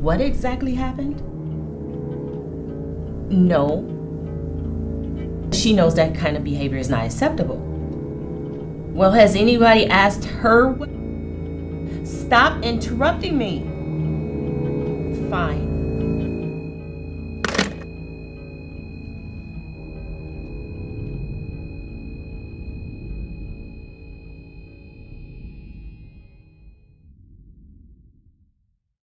what exactly happened? No. She knows that kind of behavior is not acceptable. Well, has anybody asked her? Stop interrupting me. Fine.